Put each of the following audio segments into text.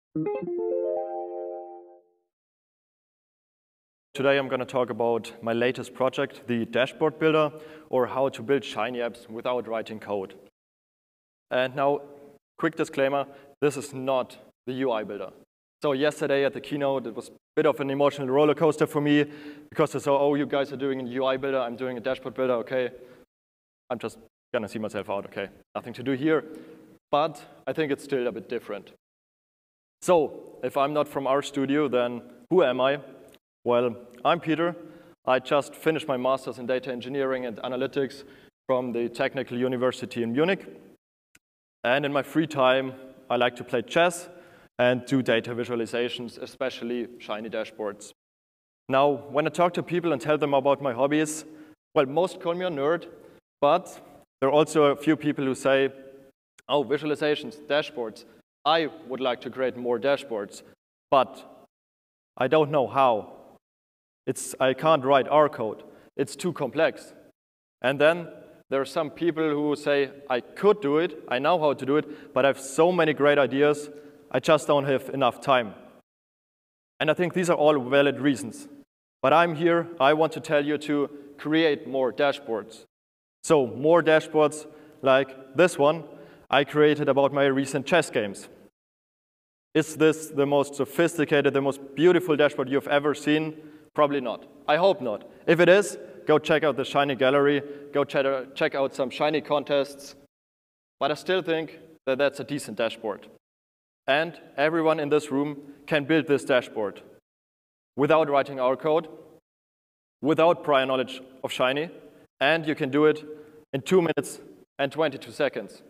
Today I'm going to talk about my latest project, the dashboard builder, or how to build Shiny apps without writing code. And now, quick disclaimer, this is not the UI builder. So yesterday at the keynote, it was a bit of an emotional roller coaster for me, because I saw, oh, you guys are doing a UI builder, I'm doing a dashboard builder, okay. I'm just going to see myself out, okay. Nothing to do here. But I think it's still a bit different. So if I'm not from RStudio, then who am I? Well, I'm Peter. I just finished my master's in data engineering and analytics from the Technical University in Munich. And in my free time, I like to play chess and do data visualizations, especially Shiny dashboards. Now, when I talk to people and tell them about my hobbies, well, most call me a nerd, but there are also a few people who say, oh, visualizations, dashboards. I would like to create more dashboards, but I don't know how. I can't write R code. It's too complex. And then there are some people who say, I could do it, I know how to do it, but I have so many great ideas, I just don't have enough time. And I think these are all valid reasons. But I'm here, I want to tell you to create more dashboards. So more dashboards like this one I created about my recent chess games. Is this the most sophisticated, the most beautiful dashboard you've ever seen? Probably not. I hope not. If it is, go check out the Shiny gallery, go check out some Shiny contests. But I still think that that's a decent dashboard. And everyone in this room can build this dashboard without writing our code, without prior knowledge of Shiny, and you can do it in 2 minutes and 22 seconds.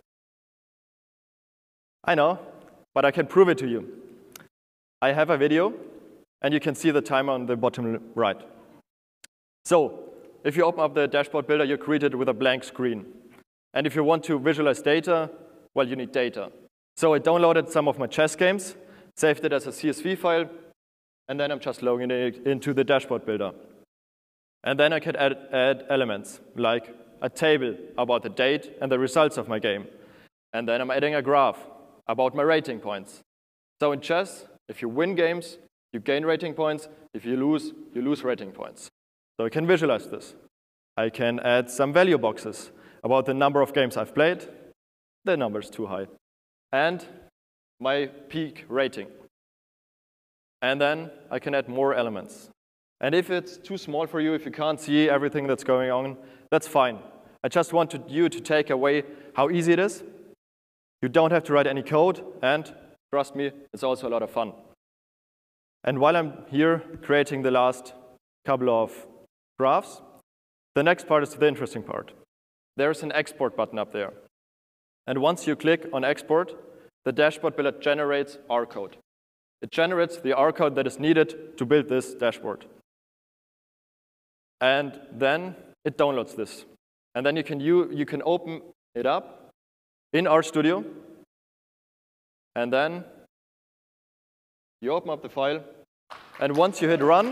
I know, but I can prove it to you. I have a video, and you can see the timer on the bottom right. So if you open up the dashboard builder, you're greeted with a blank screen. And if you want to visualize data, well, you need data. So I downloaded some of my chess games, saved it as a CSV file, and then I'm just logging it into the dashboard builder. And then I can add elements, like a table about the date and the results of my game. And then I'm adding a graph about my rating points. So in chess, if you win games, you gain rating points. If you lose rating points. So I can visualize this. I can add some value boxes about the number of games I've played. The number is too high. And my peak rating. And then I can add more elements. And if it's too small for you, if you can't see everything that's going on, that's fine. I just wanted you to take away how easy it is. You don't have to write any code, and trust me, it's also a lot of fun. And while I'm here creating the last couple of graphs, the next part is the interesting part. There's an export button up there. And once you click on export, the dashboard builder generates R code. It generates the R code that is needed to build this dashboard. And then it downloads this. And then you can open it up in RStudio. And then you open up the file. And once you hit run,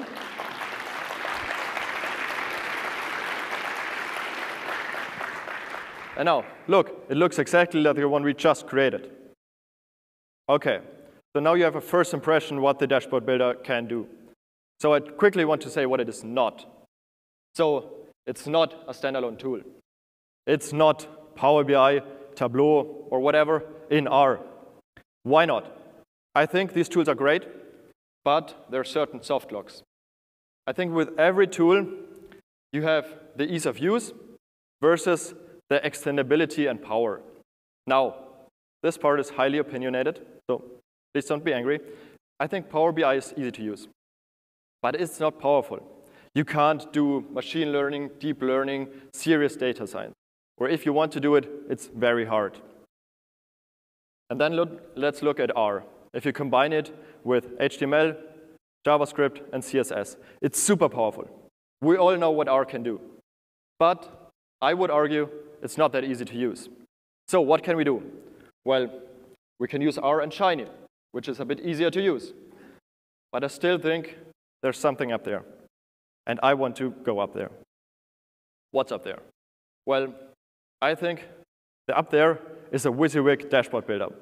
and now, look, it looks exactly like the one we just created. OK, so now you have a first impression what the dashboard builder can do. So I quickly want to say what it is not. So it's not a standalone tool. It's not Power BI, Tableau, or whatever in R. Why not? I think these tools are great, but there are certain soft locks. I think with every tool, you have the ease of use versus the extendability and power. Now, this part is highly opinionated, so please don't be angry. I think Power BI is easy to use, but it's not powerful. You can't do machine learning, deep learning, serious data science. Or if you want to do it, it's very hard. And then let's look at R. If you combine it with HTML, JavaScript, and CSS, it's super powerful. We all know what R can do. But I would argue it's not that easy to use. So what can we do? Well, we can use R and Shiny, which is a bit easier to use. But I still think there's something up there. And I want to go up there. What's up there? Well, I think the up there is a WYSIWYG dashboard builder.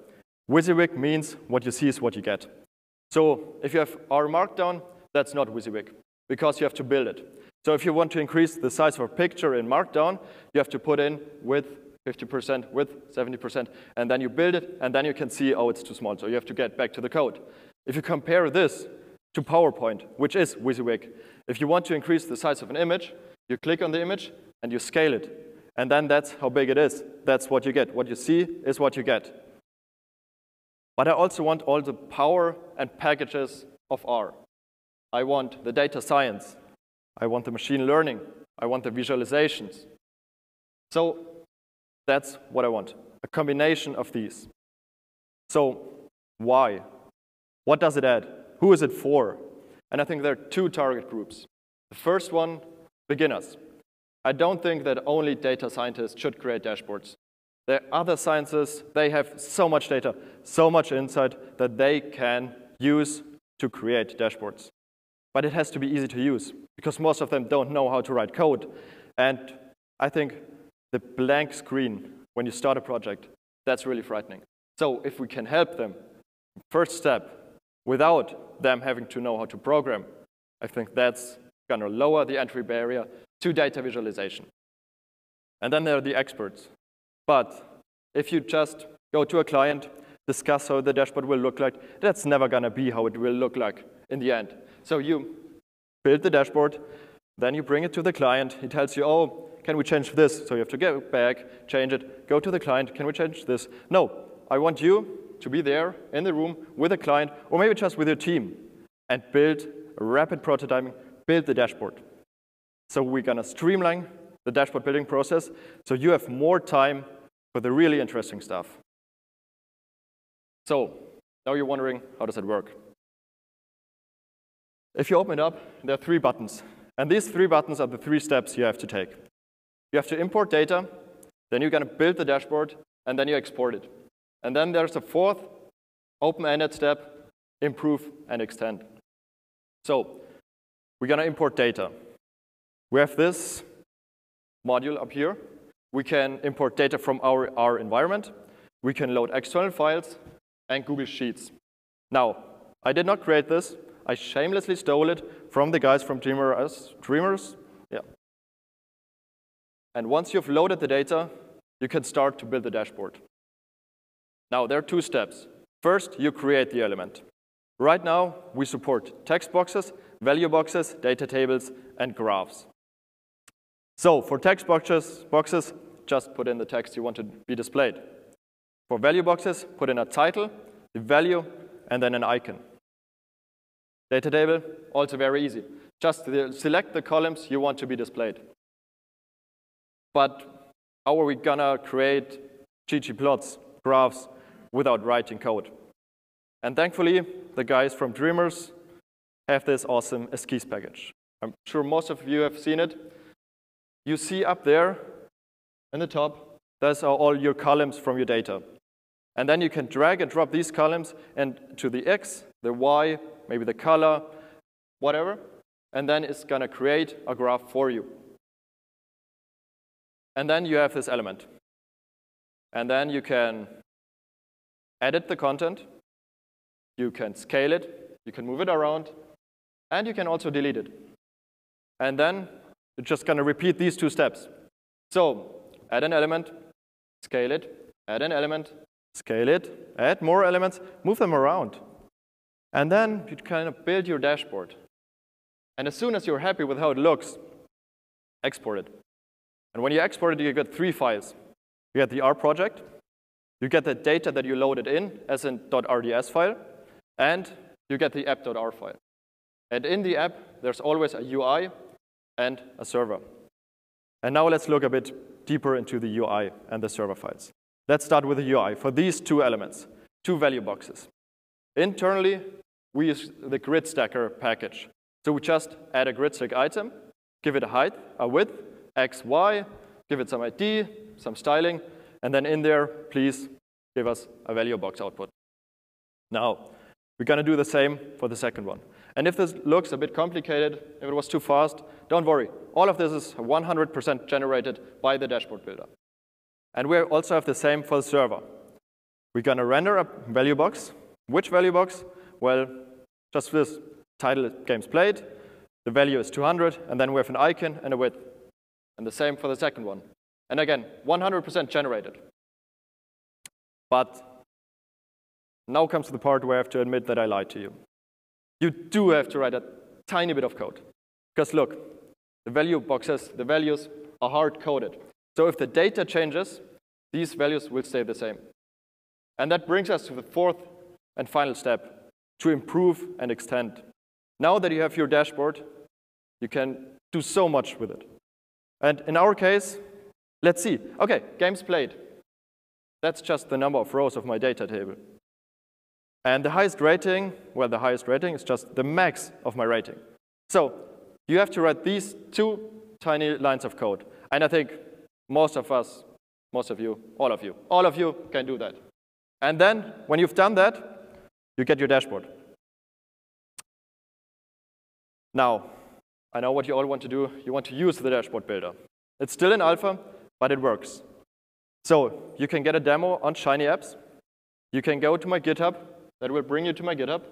WYSIWYG means what you see is what you get. So if you have R Markdown, that's not WYSIWYG, because you have to build it. So if you want to increase the size of a picture in Markdown, you have to put in width 50%, width 70%, and then you build it, and then you can see, oh, it's too small, so you have to get back to the code. If you compare this to PowerPoint, which is WYSIWYG, if you want to increase the size of an image, you click on the image, and you scale it. And then that's how big it is. That's what you get. What you see is what you get. But I also want all the power and packages of R. I want the data science. I want the machine learning. I want the visualizations. So that's what I want, a combination of these. So why? What does it add? Who is it for? And I think there are two target groups. The first one, beginners. I don't think that only data scientists should create dashboards. There are other sciences, they have so much data, so much insight that they can use to create dashboards. But it has to be easy to use, because most of them don't know how to write code. And I think the blank screen when you start a project, that's really frightening. So if we can help them, first step, without them having to know how to program, I think that's going to lower the entry barrier to data visualization. And then there are the experts. But if you just go to a client, discuss how the dashboard will look like, that's never going to be how it will look like in the end. So you build the dashboard, then you bring it to the client. He tells you, oh, can we change this? So you have to go back, change it, go to the client, can we change this? No, I want you to be there in the room with a client, or maybe just with your team, and build a rapid prototyping, build the dashboard. So we're going to streamline the dashboard building process so you have more time for the really interesting stuff. So now you're wondering, how does it work? If you open it up, there are 3 buttons. And these 3 buttons are the 3 steps you have to take. You have to import data, then you're going to build the dashboard, and then you export it. And then there's a 4th open-ended step, improve and extend. So we're going to import data. We have this module up here. We can import data from our R environment. We can load external files and Google Sheets. Now, I did not create this. I shamelessly stole it from the guys from Dreamers. Yeah. And once you've loaded the data, you can start to build the dashboard. Now, there are 2 steps. First, you create the element. Right now, we support text boxes, value boxes, data tables, and graphs. So for text boxes, just put in the text you want to be displayed. For value boxes, put in a title, the value, and then an icon. Data table, also very easy. Just select the columns you want to be displayed. But how are we going to create ggplots, graphs, without writing code? And thankfully, the guys from Dreamers have this awesome esquisse package. I'm sure most of you have seen it. You see up there in the top, those are all your columns from your data. And then you can drag and drop these columns to the X, the Y, maybe the color, whatever. And then it's going to create a graph for you. And then you have this element. And then you can edit the content. You can scale it. You can move it around. And you can also delete it. And then you're just going to repeat these 2 steps. So add an element, scale it, add an element, scale it, add more elements, move them around. And then you kind of build your dashboard. And as soon as you're happy with how it looks, export it. And when you export it, you get 3 files. You get the R project, you get the data that you loaded in as a .rds file, and you get the app.r file. And in the app, there's always a UI and a server. And now let's look a bit deeper into the UI and the server files. Let's start with the UI for these 2 elements, 2 value boxes. Internally, we use the grid stacker package. So we just add a grid stack item, give it a height, a width, X, Y, give it some ID, some styling, and then in there, please give us a value box output. Now, we're going to do the same for the second one. And if this looks a bit complicated, if it was too fast, don't worry. All of this is 100% generated by the dashboard builder. And we also have the same for the server. We're going to render a value box. Which value box? Well, just this title, games played. The value is 200, and then we have an icon and a width. And the same for the second one. And again, 100% generated. But now comes the part where I have to admit that I lied to you. You do have to write a tiny bit of code. Because look, the value boxes, the values are hard-coded. So if the data changes, these values will stay the same. And that brings us to the fourth and final step, to improve and extend. Now that you have your dashboard, you can do so much with it. And in our case, let's see. OK, games played. That's just the number of rows of my data table. And the highest rating, well, the highest rating is just the max of my rating. So you have to write these two tiny lines of code. And I think most of us, most of you, all of you can do that. And then when you've done that, you get your dashboard. Now, I know what you all want to do. You want to use the dashboard builder. It's still in alpha, but it works. So you can get a demo on Shiny Apps. You can go to my GitHub. That will bring you to my GitHub.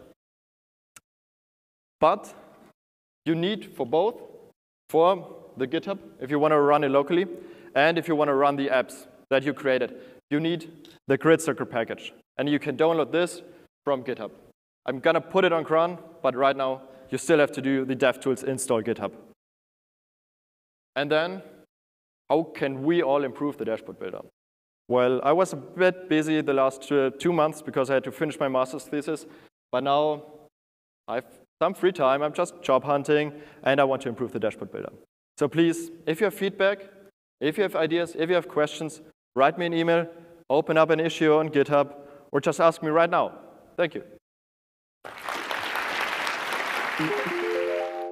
But you need for both, for the GitHub, if you want to run it locally, and if you want to run the apps that you created, you need the grid circle package. And you can download this from GitHub. I'm going to put it on cron, but right now, you still have to do the DevTools install GitHub. And then, how can we all improve the dashboard builder? Well, I was a bit busy the last 2 months because I had to finish my master's thesis. But now, I have some free time. I'm just job hunting, and I want to improve the dashboard builder. So please, if you have feedback, if you have ideas, if you have questions, write me an email, open up an issue on GitHub, or just ask me right now. Thank you.